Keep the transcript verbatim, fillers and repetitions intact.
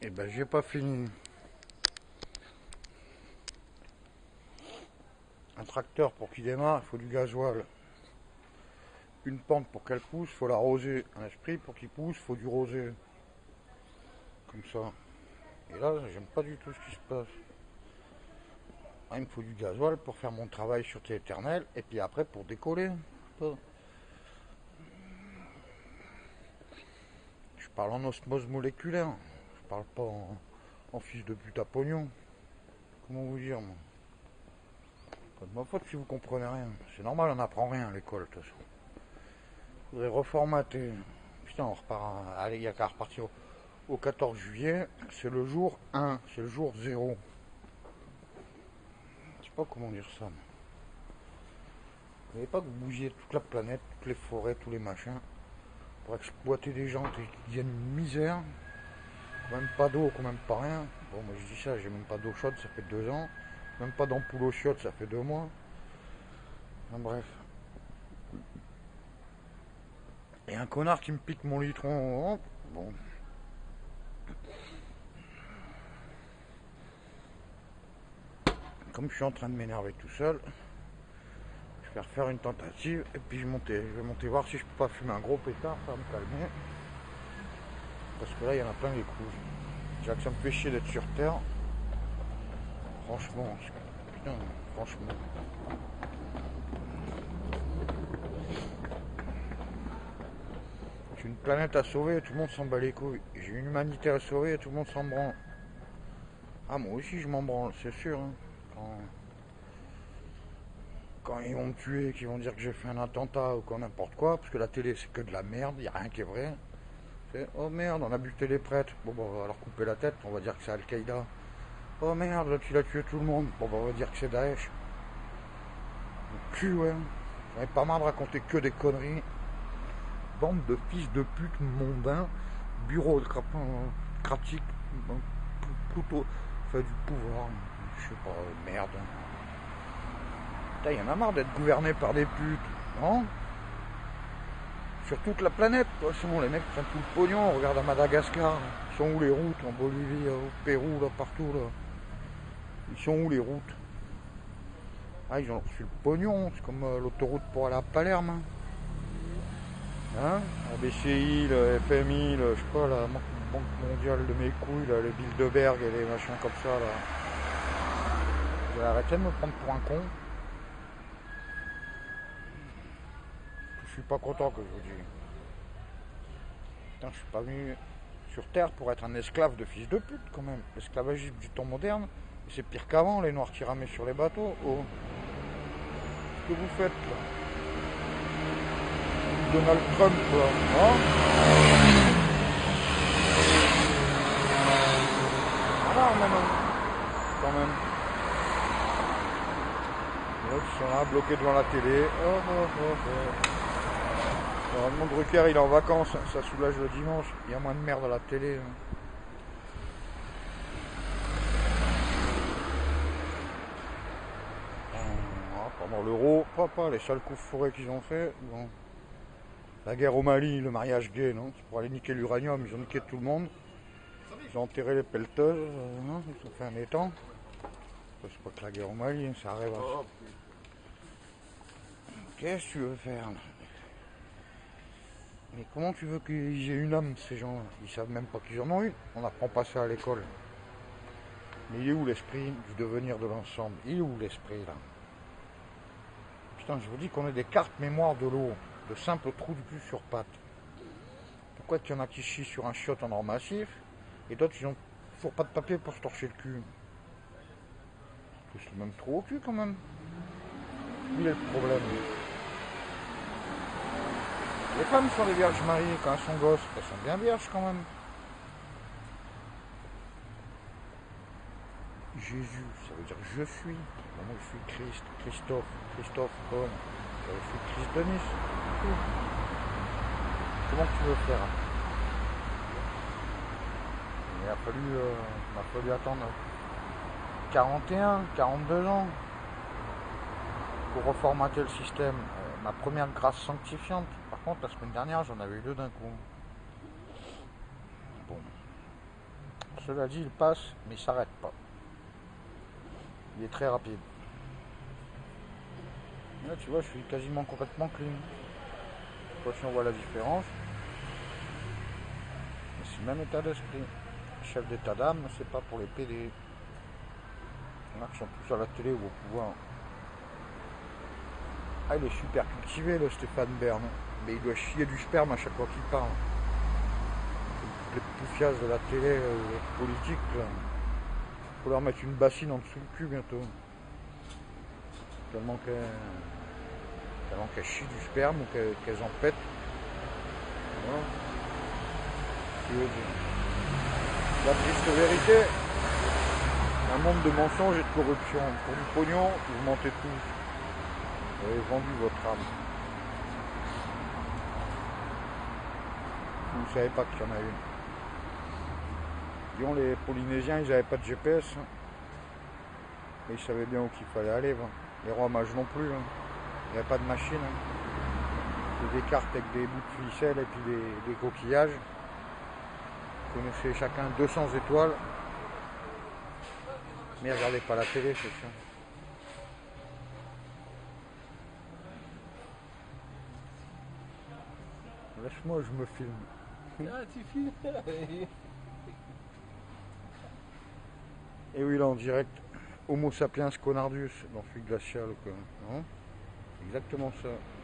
Et ben j'ai pas fini. Un tracteur pour qu'il démarre, il faut du gasoil. Une pente pour qu'elle pousse, il faut l'arroser. Un esprit pour qu'il pousse, il faut du rosé. Comme ça. Et là, j'aime pas du tout ce qui se passe. Ah, il me faut du gasoil pour faire mon travail sur éternel et puis après pour décoller. Je parle en osmose moléculaire. Je parle pas en, en fils de pute à pognon. Comment vous dire, moi? Pas de ma faute si vous comprenez rien. C'est normal, on n'apprend rien à l'école, de toute façon. Il faudrait reformater. Putain, on repart. À... Allez, il n'y a qu'à repartir au... au quatorze juillet. C'est le jour un, c'est le jour zéro. Je sais pas comment dire ça. Mais... Vous n'avez pas que vous bougiez toute la planète, toutes les forêts, tous les machins, pour exploiter des gens qui deviennent une misère. Quand même pas d'eau, quand même pas rien. Bon, moi je dis ça, j'ai même pas d'eau chaude, ça fait deux ans. Même pas d'ampoule au chiottes, ça fait deux mois. Enfin, bref. Et un connard qui me pique mon litron. Oh, bon. Comme je suis en train de m'énerver tout seul, je vais refaire une tentative et puis je, monter, je vais monter voir si je peux pas fumer un gros pétard, ça va me calmer. Parce que là, il y en a plein les couilles. Déjà que ça me fait chier d'être sur Terre. Franchement, putain, franchement. J'ai une planète à sauver et tout le monde s'en bat les couilles. J'ai une humanité à sauver et tout le monde s'en branle. Ah, moi aussi je m'en branle, c'est sûr. Hein. Quand... Quand ils vont me tuer, qu'ils vont dire que j'ai fait un attentat ou quoi, n'importe quoi, parce que la télé c'est que de la merde, il n'y a rien qui est vrai. C'est, oh merde, on a buté les prêtres. Bon, bah, on va leur couper la tête, on va dire que c'est Al-Qaïda. Oh merde, là tu l'as tué tout le monde. Bon, bah, on va dire que c'est Daesh. Le cul, ouais. J'en ai pas marre de raconter que des conneries. Bande de fils de pute mondains, bureaucratique, plutôt fait du pouvoir. Je sais pas, merde. Putain, il y en a marre d'être gouverné par des putes, non? Sur toute la planète, quoi. C'est bon, les mecs prennent tout le pognon. Regarde à Madagascar, ils sont où les routes? En Bolivie, au Pérou, là, partout, là. Ils sont où les routes? Ah, ils ont reçu le pognon, c'est comme euh, l'autoroute pour aller à Palerme. Hein, hein, la B C I, le F M I, le, je sais pas, la Banque mondiale de mes couilles, là, les Bilderberg et les machins comme ça, là. Je vais arrêter de me prendre pour un con. Je suis pas content que je vous dise. Putain, je suis pas venu sur Terre pour être un esclave de fils de pute, quand même. L'esclavagisme du temps moderne, c'est pire qu'avant, les noirs qui ramaient sur les bateaux. Oh. Qu'est-ce que vous faites, là? Donald Trump, là. Hein? Voilà, non, non. Quand même. Les autres sont là, bloqués devant la télé. Oh, oh, oh, oh. Normalement, Drucker, il est en vacances, ça soulage le dimanche. Il y a moins de merde à la télé. Hein. Pendant l'euro, papa, les sales coups fourrés qu'ils ont fait. Bon. La guerre au Mali, le mariage gay, non? C'est pour aller niquer l'uranium, ils ont niqué tout le monde. Ils ont enterré les pelleteuses, euh, non? Ils ont fait un étang. C'est pas que la guerre au Mali, ça arrive à... Qu'est-ce que tu veux faire là? Mais comment tu veux qu'ils aient une âme, ces gens-là? Ils savent même pas qu'ils en ont une. On n'apprend pas ça à l'école. Mais il est où l'esprit du devenir de l'ensemble? Il est où l'esprit là? Putain, je vous dis qu'on est des cartes mémoire de l'eau, de simples trous de cul sur pattes. Pourquoi il y en a qui chient sur un chiotte en or massif et d'autres ils ont toujours pas de papier pour se torcher le cul? Tous le même trou au cul quand même. Il est le problème. Les femmes sont des vierges mariées quand elles sont gosses, elles sont bien vierges quand même. Jésus, ça veut dire je suis. Moi je suis Christ, Christophe, Christophe comme. Je suis Christ Denis. Comment tu veux faire? Il a fallu, euh, il a fallu attendre quarante et un, quarante-deux ans pour reformater le système. Euh, ma première grâce sanctifiante. Par contre, la semaine dernière, j'en avais eu deux d'un coup. Bon, cela dit, il passe, mais il s'arrête pas. Il est très rapide. Là, tu vois, je suis quasiment complètement clean. Je sais pas si on voit la différence. Mais c'est le même état d'esprit. Chef d'état d'âme, c'est pas pour les P D. Il y en a qui sont tous à la télé ou au pouvoir. Ah, il est super cultivé, le Stéphane Bern. Mais il doit chier du sperme à chaque fois qu'il parle. Les poufiasses de la télé euh, politique, là. Faut leur mettre une bassine en dessous du cul bientôt. Tellement qu'elles tellement qu'elles chient du sperme ou qu'elles qu'elles en pètent. Voilà. La triste vérité, un monde de mensonges et de corruption. Pour du pognon, vous mentez tous. Vous avez vendu votre âme. Vous ne savez pas qu'il y en a une. Disons, les Polynésiens, ils n'avaient pas de G P S. Hein. Mais ils savaient bien où qu'il fallait aller. Hein. Les rois mages non plus. Hein. Il n'y avait pas de machine. Hein. Des cartes avec des bouts de ficelle et puis des, des coquillages. Vous connaissez chacun deux cents étoiles. Mais regardez pas la télé, c'est ça. Laisse-moi, je me filme. Ah, tu filmes. Et oui, là en direct, Homo sapiens Conardus dans Fuite glaciale, quoi. Non, exactement ça.